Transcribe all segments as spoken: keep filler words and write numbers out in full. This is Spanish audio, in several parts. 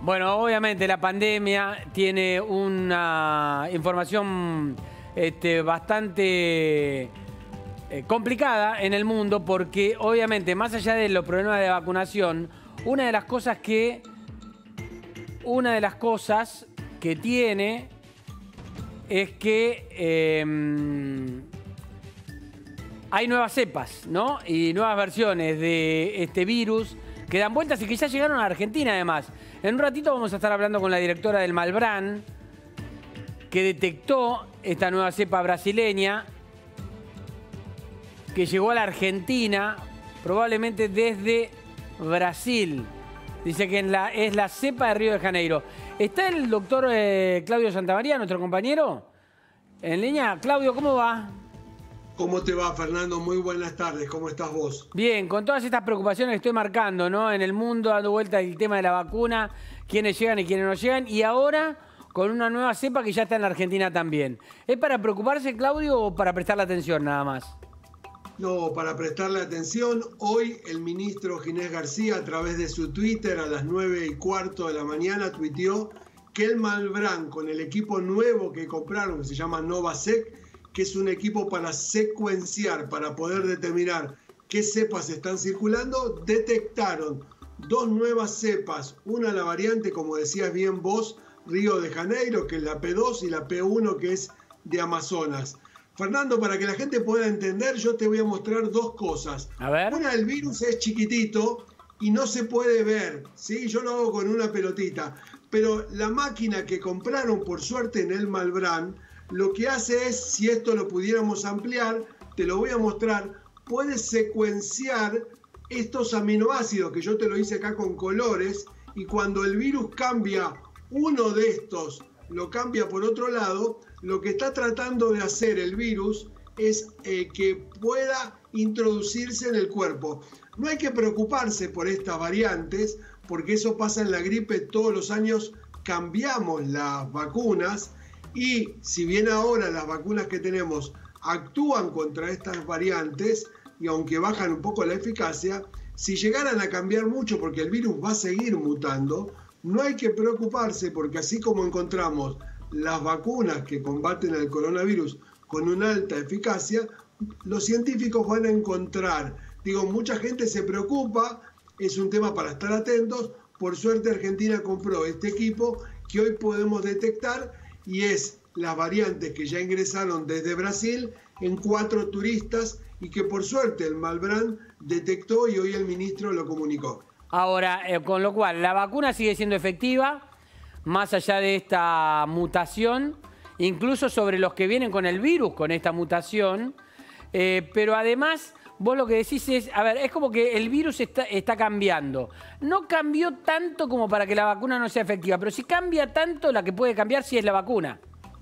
Bueno, obviamente la pandemia tiene una información este, bastante eh, complicada en el mundo porque obviamente más allá de los problemas de vacunación, una de las cosas que, una de las cosas que tiene es que eh, hay nuevas cepas, ¿no? Y nuevas versiones de este virus que dan vueltas y que ya llegaron a Argentina además. En un ratito vamos a estar hablando con la directora del Malbrán, que detectó esta nueva cepa brasileña, que llegó a la Argentina, probablemente desde Brasil. Dice que es la, es la cepa de Río de Janeiro. ¿Está el doctor eh, Claudio Santamaría, nuestro compañero, en línea? Claudio, ¿cómo va? ¿Cómo te va, Fernando? Muy buenas tardes. ¿Cómo estás vos? Bien, con todas estas preocupaciones que estoy marcando, ¿no? En el mundo, dando vuelta el tema de la vacuna, quiénes llegan y quiénes no llegan, y ahora con una nueva cepa que ya está en la Argentina también. ¿Es para preocuparse, Claudio, o para prestarle atención nada más? No, para prestarle atención. Hoy el ministro Ginés García, a través de su Twitter, a las nueve y cuarto de la mañana, tuiteó que el Malbrán, con el equipo nuevo que compraron, que se llama Novasec, que es un equipo para secuenciar, para poder determinar qué cepas están circulando, detectaron dos nuevas cepas, una la variante, como decías bien vos, Río de Janeiro, que es la P dos, y la P uno, que es de Amazonas. Fernando, para que la gente pueda entender, yo te voy a mostrar dos cosas. A ver. Una, el virus es chiquitito y no se puede ver, ¿sí? Yo lo hago con una pelotita, pero la máquina que compraron, por suerte, en el Malbrán, lo que hace es, si esto lo pudiéramos ampliar, te lo voy a mostrar, puedes secuenciar estos aminoácidos, que yo te lo hice acá con colores, y cuando el virus cambia uno de estos, lo cambia por otro lado, lo que está tratando de hacer el virus es eh, que pueda introducirse en el cuerpo. No hay que preocuparse por estas variantes, porque eso pasa en la gripe, todos los años cambiamos las vacunas, y si bien ahora las vacunas que tenemos actúan contra estas variantes, y aunque bajan un poco la eficacia, si llegaran a cambiar mucho, porque el virus va a seguir mutando, no hay que preocuparse, porque así como encontramos las vacunas que combaten el coronavirus con una alta eficacia, los científicos van a encontrar, digo, mucha gente se preocupa, es un tema para estar atentos. Por suerte Argentina compró este equipo que hoy podemos detectar, y es las variantes que ya ingresaron desde Brasil en cuatro turistas, y que por suerte el Malbrán detectó y hoy el ministro lo comunicó. Ahora, eh, con lo cual, la vacuna sigue siendo efectiva, más allá de esta mutación, incluso sobre los que vienen con el virus, con esta mutación, eh, pero además, vos lo que decís es, a ver, es como que el virus está, está cambiando. No cambió tanto como para que la vacuna no sea efectiva, pero si cambia tanto, la que puede cambiar sí es la vacuna.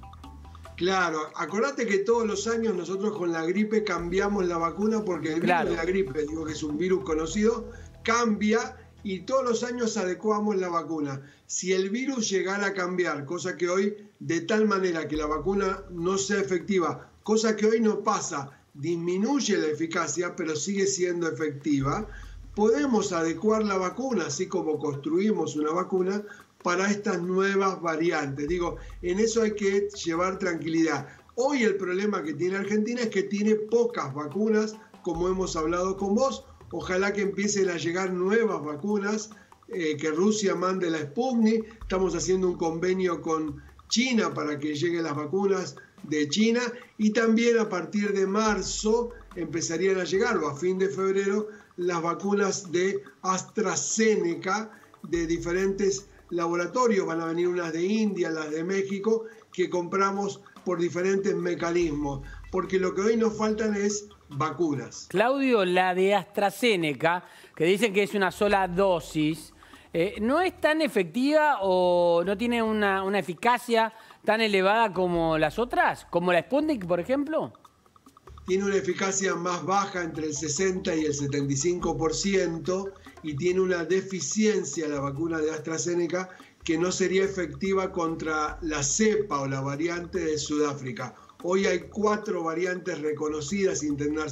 Claro, acordate que todos los años nosotros con la gripe cambiamos la vacuna, porque el Claro. virus de la gripe, digo que es un virus conocido, cambia y todos los años adecuamos la vacuna. Si el virus llegara a cambiar, cosa que hoy, de tal manera que la vacuna no sea efectiva, cosa que hoy no pasa, disminuye la eficacia, pero sigue siendo efectiva, podemos adecuar la vacuna, así como construimos una vacuna, para estas nuevas variantes. Digo, en eso hay que llevar tranquilidad. Hoy el problema que tiene Argentina es que tiene pocas vacunas, como hemos hablado con vos. Ojalá que empiecen a llegar nuevas vacunas, eh, que Rusia mande la Sputnik. Estamos haciendo un convenio con China para que lleguen las vacunas de China, y también a partir de marzo empezarían a llegar, o a fin de febrero, las vacunas de AstraZeneca de diferentes laboratorios. Van a venir unas de India, las de México, que compramos por diferentes mecanismos, porque lo que hoy nos faltan es vacunas. Claudio, la de AstraZeneca, que dicen que es una sola dosis, eh, ¿no es tan efectiva o no tiene una, una eficacia tan elevada como las otras? ¿Como la Sputnik, por ejemplo? Tiene una eficacia más baja, entre el sesenta y el setenta y cinco por ciento, y tiene una deficiencia la vacuna de AstraZeneca que no sería efectiva contra la cepa o la variante de Sudáfrica. Hoy hay cuatro variantes reconocidas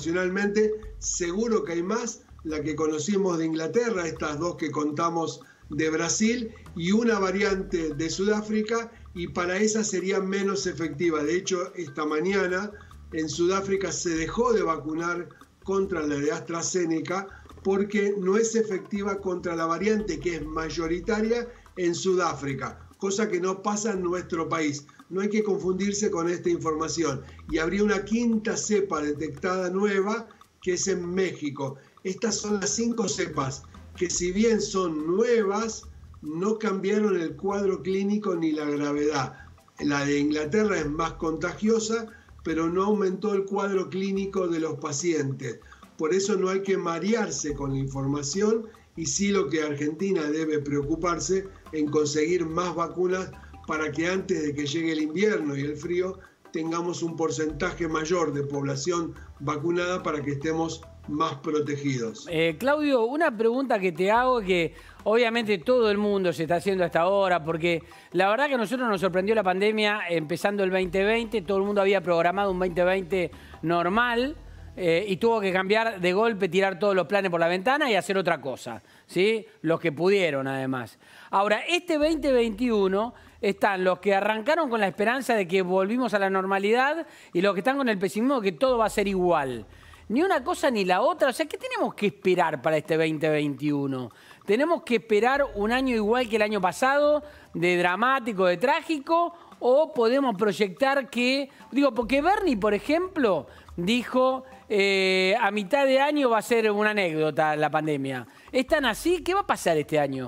internacionalmente, seguro que hay más. La que conocimos de Inglaterra, estas dos que contamos de Brasil y una variante de Sudáfrica, y para esa sería menos efectiva. De hecho, esta mañana en Sudáfrica se dejó de vacunar contra la de AstraZeneca porque no es efectiva contra la variante que es mayoritaria en Sudáfrica, cosa que no pasa en nuestro país. No hay que confundirse con esta información. Y habría una quinta cepa detectada nueva, que es en México. Estas son las cinco cepas que, si bien son nuevas, no cambiaron el cuadro clínico ni la gravedad. La de Inglaterra es más contagiosa, pero no aumentó el cuadro clínico de los pacientes. Por eso no hay que marearse con la información, y sí lo que Argentina debe preocuparse en conseguir más vacunas para que antes de que llegue el invierno y el frío tengamos un porcentaje mayor de población vacunada para que estemos más protegidos. Eh, Claudio, una pregunta que te hago, que obviamente todo el mundo se está haciendo hasta ahora, porque la verdad que a nosotros nos sorprendió la pandemia empezando el veinte veinte, todo el mundo había programado un veinte veinte normal, eh, y tuvo que cambiar de golpe, tirar todos los planes por la ventana y hacer otra cosa, ¿sí? Los que pudieron, además. Ahora, este veinte veintiuno están los que arrancaron con la esperanza de que volvimos a la normalidad y los que están con el pesimismo de que todo va a ser igual. Ni una cosa ni la otra. O sea, ¿qué tenemos que esperar para este veinte veintiuno? ¿Tenemos que esperar un año igual que el año pasado, de dramático, de trágico? ¿O podemos proyectar que... Digo, porque Bernie, por ejemplo, dijo eh, a mitad de año va a ser una anécdota la pandemia. ¿Es tan así? ¿Qué va a pasar este año?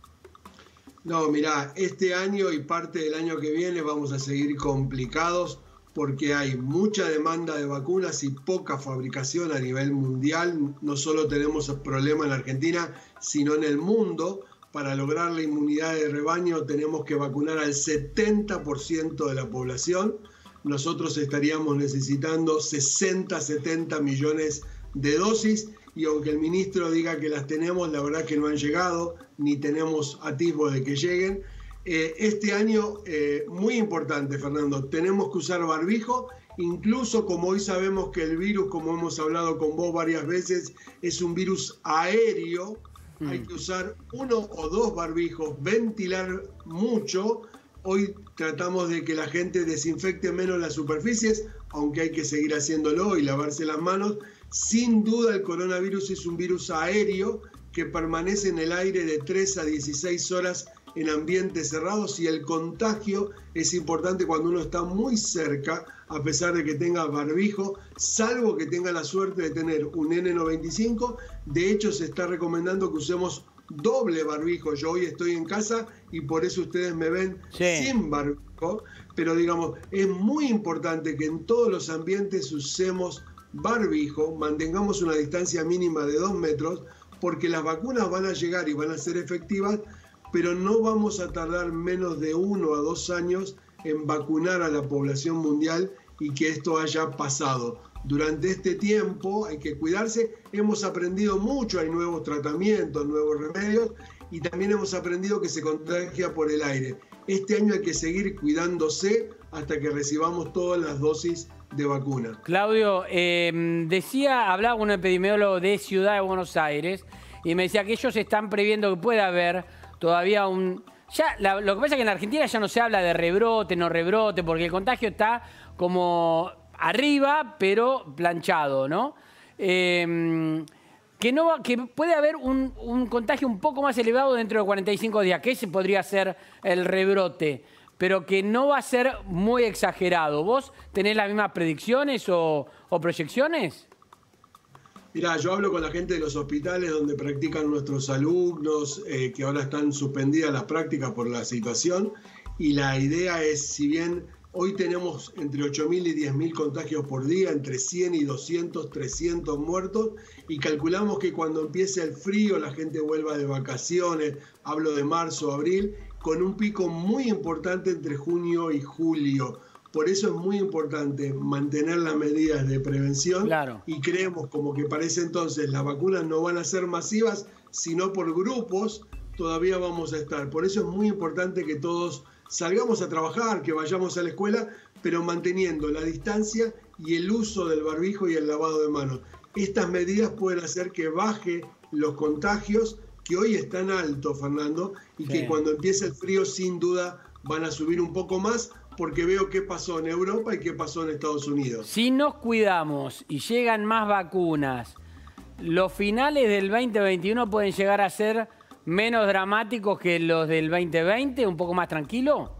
No, mirá, este año y parte del año que viene vamos a seguir complicados porque hay mucha demanda de vacunas y poca fabricación a nivel mundial. No solo tenemos el problema en Argentina, sino en el mundo. Para lograr la inmunidad de rebaño tenemos que vacunar al setenta por ciento de la población. Nosotros estaríamos necesitando sesenta, setenta millones de dosis, y aunque el ministro diga que las tenemos, la verdad que no han llegado, ni tenemos atisbo de que lleguen. Eh, este año, eh, muy importante, Fernando, tenemos que usar barbijo, incluso como hoy sabemos que el virus, como hemos hablado con vos varias veces, es un virus aéreo. Mm. Hay que usar uno o dos barbijos, ventilar mucho. Hoy tratamos de que la gente desinfecte menos las superficies, aunque hay que seguir haciéndolo y lavarse las manos. Sin duda el coronavirus es un virus aéreo que permanece en el aire de tres a dieciséis horas en ambientes cerrados, y el contagio es importante cuando uno está muy cerca, a pesar de que tenga barbijo, salvo que tenga la suerte de tener un N noventa y cinco. De hecho, se está recomendando que usemos doble barbijo. Yo hoy estoy en casa y por eso ustedes me ven sí. sin barbijo, pero digamos, es muy importante que en todos los ambientes usemos barbijo, mantengamos una distancia mínima de dos metros, porque las vacunas van a llegar y van a ser efectivas, pero no vamos a tardar menos de uno a dos años en vacunar a la población mundial y que esto haya pasado. Durante este tiempo hay que cuidarse. Hemos aprendido mucho, hay nuevos tratamientos, nuevos remedios, y también hemos aprendido que se contagia por el aire. Este año hay que seguir cuidándose hasta que recibamos todas las dosis de vacuna. Claudio, eh, decía, hablaba con un epidemiólogo de Ciudad de Buenos Aires y me decía que ellos están previendo que puede haber todavía un... Ya, la, lo que pasa es que en Argentina ya no se habla de rebrote, no rebrote, porque el contagio está como arriba, pero planchado, ¿no? Eh, que, no va, que puede haber un, un contagio un poco más elevado dentro de cuarenta y cinco días, que ese podría ser el rebrote, pero que no va a ser muy exagerado. ¿Vos tenés las mismas predicciones o, o proyecciones? Mirá, yo hablo con la gente de los hospitales donde practican nuestros alumnos, eh, que ahora están suspendidas las prácticas por la situación, y la idea es, si bien hoy tenemos entre ocho mil y diez mil contagios por día, entre cien y doscientos, trescientos muertos, y calculamos que cuando empiece el frío la gente vuelva de vacaciones, hablo de marzo, abril, con un pico muy importante entre junio y julio. Por eso es muy importante mantener las medidas de prevención. Claro. Y creemos como que para ese entonces las vacunas no van a ser masivas, sino por grupos todavía vamos a estar. Por eso es muy importante que todos salgamos a trabajar, que vayamos a la escuela, pero manteniendo la distancia y el uso del barbijo y el lavado de manos. Estas medidas pueden hacer que baje los contagios que hoy están altos, Fernando, y sí. que cuando empiece el frío sin duda van a subir un poco más, porque veo qué pasó en Europa y qué pasó en Estados Unidos. Si nos cuidamos y llegan más vacunas, ¿los finales del veinte veintiuno pueden llegar a ser menos dramáticos que los del veinte veinte? ¿Un poco más tranquilo?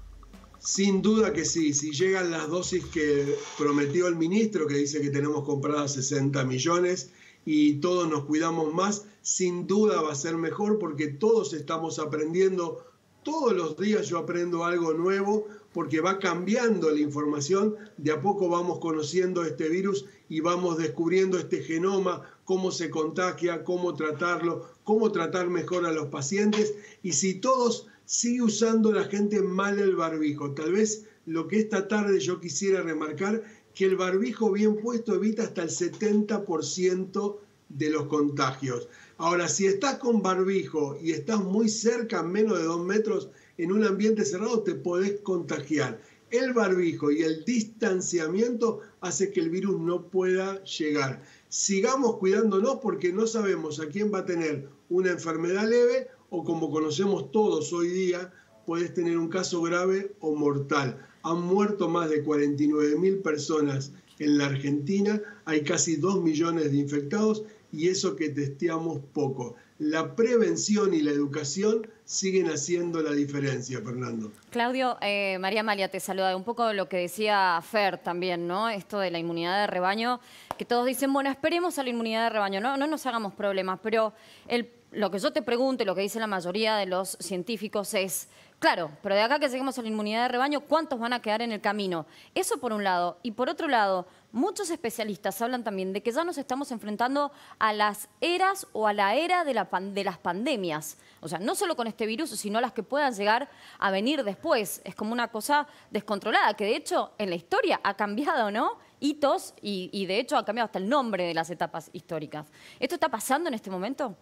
Sin duda que sí. Si llegan las dosis que prometió el ministro, que dice que tenemos compradas sesenta millones y todos nos cuidamos más, sin duda va a ser mejor, porque todos estamos aprendiendo. Todos los días yo aprendo algo nuevo, porque va cambiando la información. De a poco vamos conociendo este virus y vamos descubriendo este genoma, cómo se contagia, cómo tratarlo, cómo tratar mejor a los pacientes. Y si todos sigue usando la gente mal el barbijo, tal vez lo que esta tarde yo quisiera remarcar, que el barbijo bien puesto evita hasta el setenta por ciento de los contagios. Ahora, si estás con barbijo y estás muy cerca, menos de dos metros, en un ambiente cerrado, te podés contagiar. El barbijo y el distanciamiento hace que el virus no pueda llegar. Sigamos cuidándonos, porque no sabemos a quién va a tener una enfermedad leve o, como conocemos todos hoy día, podés tener un caso grave o mortal. Han muerto más de cuarenta y nueve mil personas en la Argentina, hay casi dos millones de infectados, y eso que testeamos poco. La prevención y la educación siguen haciendo la diferencia, Fernando. Claudio, eh, María Amalia te saluda. Un poco lo que decía Fer también, ¿no? Esto de la inmunidad de rebaño, que todos dicen, bueno, esperemos a la inmunidad de rebaño, no, no nos hagamos problemas, pero el, lo que yo te pregunto y lo que dice la mayoría de los científicos es, claro, pero de acá que lleguemos a la inmunidad de rebaño, ¿cuántos van a quedar en el camino? Eso por un lado. Y por otro lado, muchos especialistas hablan también de que ya nos estamos enfrentando a las eras o a la era de, la pan, de las pandemias. O sea, no solo con este virus, sino las que puedan llegar a venir después. Es como una cosa descontrolada, que de hecho en la historia ha cambiado, ¿no? Hitos y, y de hecho ha cambiado hasta el nombre de las etapas históricas. ¿Esto está pasando en este momento?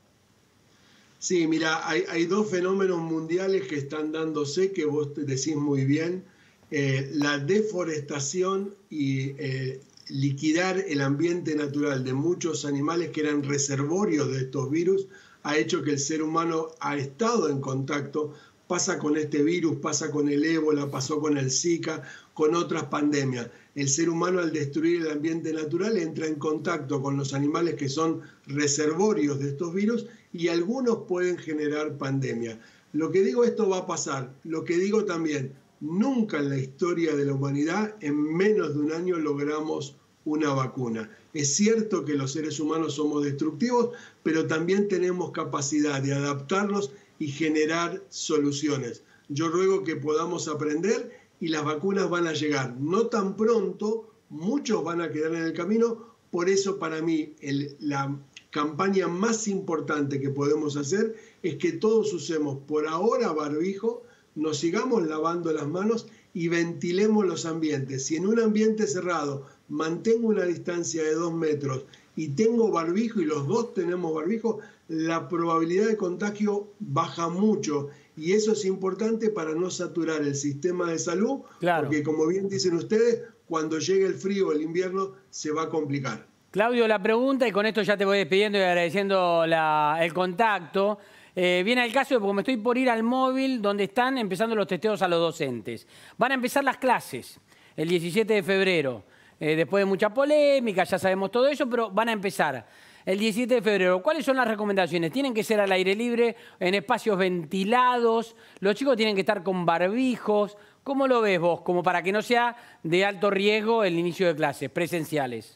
Sí, mira, hay, hay dos fenómenos mundiales que están dándose, que vos te decís muy bien. Eh, la deforestación y eh, liquidar el ambiente natural de muchos animales que eran reservorios de estos virus ha hecho que el ser humano ha estado en contacto. Pasa con este virus, pasa con el ébola, pasó con el Zika, con otras pandemias. El ser humano, al destruir el ambiente natural, entra en contacto con los animales que son reservorios de estos virus, y algunos pueden generar pandemia. Lo que digo, esto va a pasar. Lo que digo también, nunca en la historia de la humanidad, en menos de un año, logramos una vacuna. Es cierto que los seres humanos somos destructivos, pero también tenemos capacidad de adaptarnos y generar soluciones. Yo ruego que podamos aprender, y las vacunas van a llegar. No tan pronto, muchos van a quedar en el camino. Por eso, para mí, el, la campaña más importante que podemos hacer es que todos usemos por ahora barbijo, nos sigamos lavando las manos y ventilemos los ambientes. Si en un ambiente cerrado mantengo una distancia de dos metros y tengo barbijo, y los dos tenemos barbijo, la probabilidad de contagio baja mucho. Y eso es importante para no saturar el sistema de salud, claro, porque, como bien dicen ustedes, cuando llegue el frío o el invierno se va a complicar. Claudio, la pregunta, y con esto ya te voy despidiendo y agradeciendo la, el contacto, eh, viene el caso de, porque me estoy por ir al móvil donde están empezando los testeos a los docentes. Van a empezar las clases el diecisiete de febrero, eh, después de mucha polémica, ya sabemos todo eso, pero van a empezar el diecisiete de febrero. ¿Cuáles son las recomendaciones? ¿Tienen que ser al aire libre, en espacios ventilados? ¿Los chicos tienen que estar con barbijos? ¿Cómo lo ves vos? Como para que no sea de alto riesgo el inicio de clases presenciales.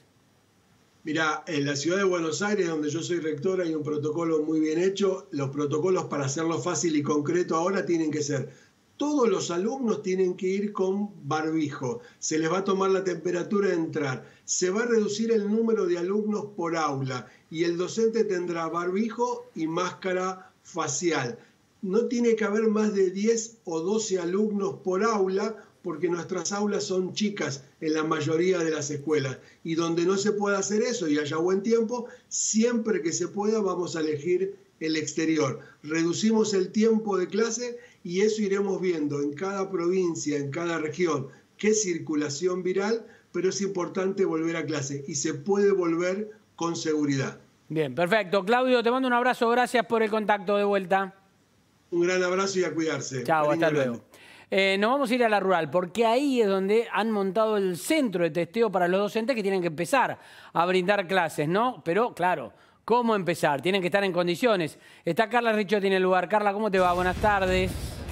Mirá, en la ciudad de Buenos Aires, donde yo soy rector, hay un protocolo muy bien hecho. Los protocolos, para hacerlo fácil y concreto ahora, tienen que ser: todos los alumnos tienen que ir con barbijo, se les va a tomar la temperatura de entrar, se va a reducir el número de alumnos por aula y el docente tendrá barbijo y máscara facial. No tiene que haber más de diez o doce alumnos por aula, porque nuestras aulas son chicas en la mayoría de las escuelas. Y donde no se pueda hacer eso y haya buen tiempo, siempre que se pueda vamos a elegir el exterior. Reducimos el tiempo de clase y eso iremos viendo en cada provincia, en cada región, qué circulación viral, pero es importante volver a clase y se puede volver con seguridad. Bien, perfecto. Claudio, te mando un abrazo. Gracias por el contacto de vuelta. Un gran abrazo y a cuidarse. Chao, hasta Cariño luego. Eh, nos vamos a ir a la rural, porque ahí es donde han montado el centro de testeo para los docentes que tienen que empezar a brindar clases, ¿no? Pero, claro, ¿cómo empezar? Tienen que estar en condiciones. Está Carla Ricciotti en el lugar. Carla, ¿cómo te va? Buenas tardes.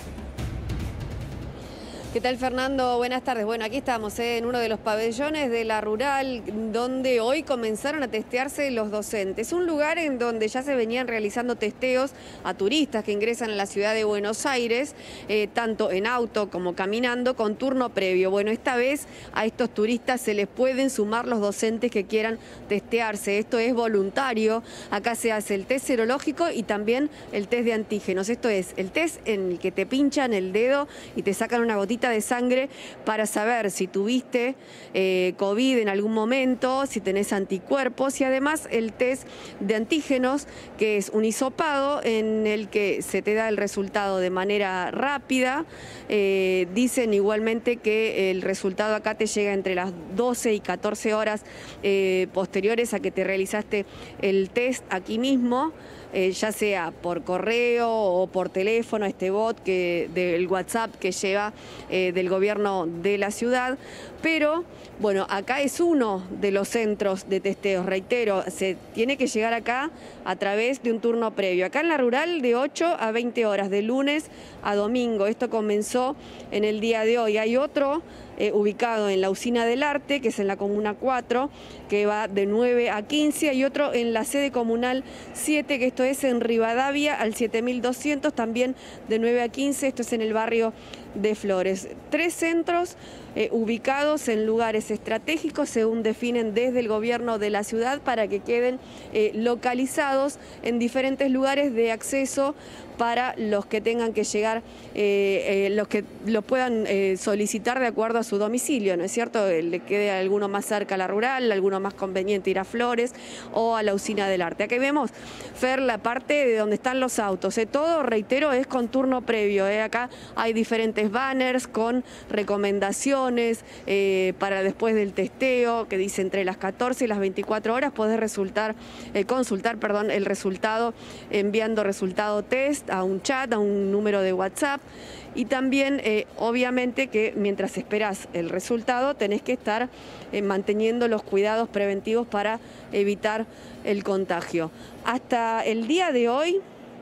¿Qué tal, Fernando? Buenas tardes. Bueno, aquí estamos ¿eh? en uno de los pabellones de la rural, donde hoy comenzaron a testearse los docentes. Un lugar en donde ya se venían realizando testeos a turistas que ingresan a la ciudad de Buenos Aires, eh, tanto en auto como caminando, con turno previo. Bueno, esta vez a estos turistas se les pueden sumar los docentes que quieran testearse. Esto es voluntario. Acá se hace el test serológico y también el test de antígenos. Esto es el test en el que te pinchan el dedo y te sacan una gotita de sangre para saber si tuviste eh, COVID en algún momento, si tenés anticuerpos, y además el test de antígenos, que es un hisopado en el que se te da el resultado de manera rápida. Eh, dicen igualmente que el resultado acá te llega entre las doce y catorce horas eh, posteriores a que te realizaste el test aquí mismo. Eh, ya sea por correo o por teléfono, este bot que, del WhatsApp que lleva eh, del gobierno de la ciudad. Pero, bueno, acá es uno de los centros de testeos, reitero, se tiene que llegar acá a través de un turno previo. Acá en la rural de ocho a veinte horas, de lunes a domingo. Esto comenzó en el día de hoy. Hay otro eh, ubicado en la Usina del Arte, que es en la Comuna cuatro, que va de nueve a quince. Hay otro en la sede comunal siete, que esto es en Rivadavia, al siete mil doscientos, también de nueve a quince. Esto es en el barrio de Flores. Tres centros eh, ubicados en lugares estratégicos, según definen desde el gobierno de la ciudad, para que queden eh, localizados en diferentes lugares de acceso para los que tengan que llegar, eh, eh, los que lo puedan eh, solicitar de acuerdo a su domicilio, ¿no es cierto? Le quede alguno más cerca a la rural, alguno más conveniente ir a Flores o a la Usina del Arte. Aquí vemos, Fer, la parte de donde están los autos. ¿eh? Todo, reitero, es con turno previo. ¿eh? Acá hay diferentes banners con recomendaciones eh, para después del testeo, que dice entre las catorce y las veinticuatro horas podés resultar, eh, consultar perdón, el resultado enviando resultado test a un chat, a un número de WhatsApp. Y también, eh, obviamente, que mientras esperás el resultado tenés que estar eh, manteniendo los cuidados preventivos para evitar el contagio. Hasta el día de hoy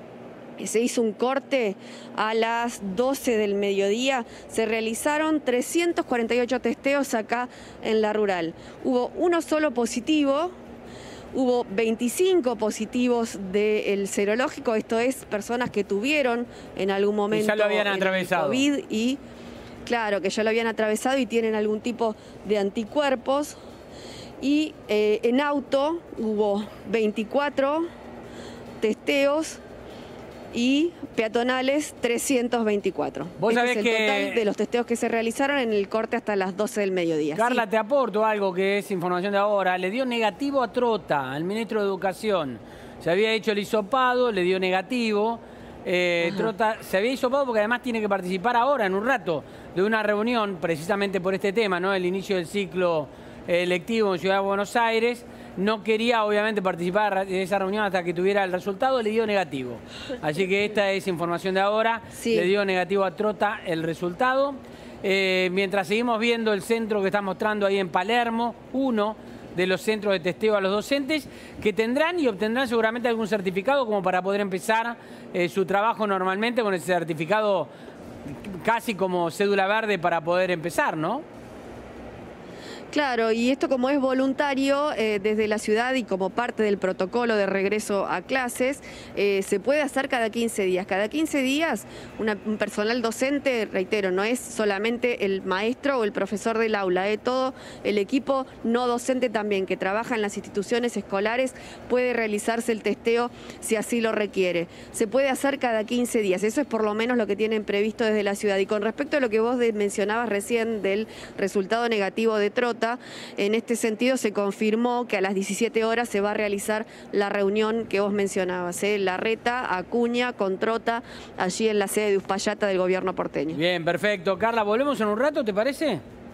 se hizo un corte a las doce del mediodía, se realizaron trescientos cuarenta y ocho testeos acá en la rural. Hubo uno solo positivo. Hubo veinticinco positivos del serológico, esto es, personas que tuvieron en algún momento y ya lo habían atravesado. COVID y, claro, que ya lo habían atravesado y tienen algún tipo de anticuerpos. Y eh, en auto hubo veinticuatro testeos y peatonales trescientos veinticuatro. Vos este sabés es el que... total de los testeos que se realizaron en el corte hasta las doce del mediodía. Carla, ¿sí? te aporto algo que es información de ahora. Le dio negativo a Trota, al ministro de Educación. Se había hecho el hisopado, le dio negativo. Eh, Trota se había hisopado porque además tiene que participar ahora, en un rato, de una reunión precisamente por este tema, ¿no? El inicio del ciclo eh, lectivo en Ciudad de Buenos Aires. No quería, obviamente, participar de esa reunión hasta que tuviera el resultado, le dio negativo. Así que esta es información de ahora. Sí. Le dio negativo a Trota el resultado. Eh, mientras seguimos viendo el centro que está mostrando ahí en Palermo, uno de los centros de testeo a los docentes, que tendrán y obtendrán seguramente algún certificado como para poder empezar eh, su trabajo normalmente, con ese certificado casi como cédula verde para poder empezar, ¿no? Claro, y esto como es voluntario eh, desde la ciudad y como parte del protocolo de regreso a clases, eh, se puede hacer cada quince días. Cada quince días una, un personal docente, reitero, no es solamente el maestro o el profesor del aula, eh, todo el equipo no docente también que trabaja en las instituciones escolares puede realizarse el testeo si así lo requiere. Se puede hacer cada quince días, eso es por lo menos lo que tienen previsto desde la ciudad. Y con respecto a lo que vos de, mencionabas recién del resultado negativo de Trota, en este sentido se confirmó que a las diecisiete horas se va a realizar la reunión que vos mencionabas, ¿eh? Larreta, Acuña, con Trota, allí en la sede de Uspallata del gobierno porteño. Bien, perfecto. Carla, ¿volvemos en un rato, te parece?